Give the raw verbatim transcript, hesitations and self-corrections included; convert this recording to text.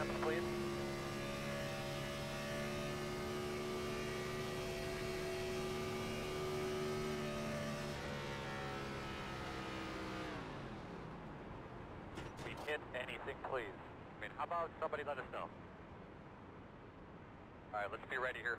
presence, please. We hit anything, please. I mean, how about somebody let us know? All right, let's be ready here.